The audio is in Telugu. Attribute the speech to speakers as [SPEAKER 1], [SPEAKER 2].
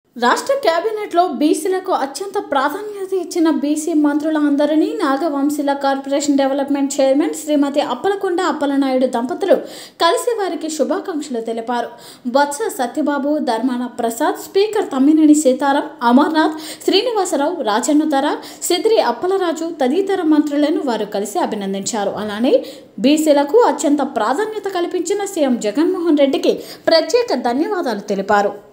[SPEAKER 1] రాష్ట్ర కేబినెట్లో బీసీలకు అత్యంత ప్రాధాన్యత ఇచ్చిన బీసీ మంత్రులందరినీ నాగవంశీల corporation development chairman Shrimati Appalakonda Appalanaidu దంపతులు కలిసి వారికి శుభాకాంక్షలు తెలిపారు. బొత్స సత్యబాబు, ధర్మాన ప్రసాద్, స్పీకర్ తమ్మినేని సీతారాం, అమర్నాథ్, శ్రీనివాసరావు, రాజన్నధర, సిద్రి అప్పలరాజు తదితర మంత్రులను వారు కలిసి అభినందించారు. అలానే బీసీలకు అత్యంత ప్రాధాన్యత కల్పించిన సీఎం జగన్మోహన్ రెడ్డికి ప్రత్యేక ధన్యవాదాలు తెలిపారు.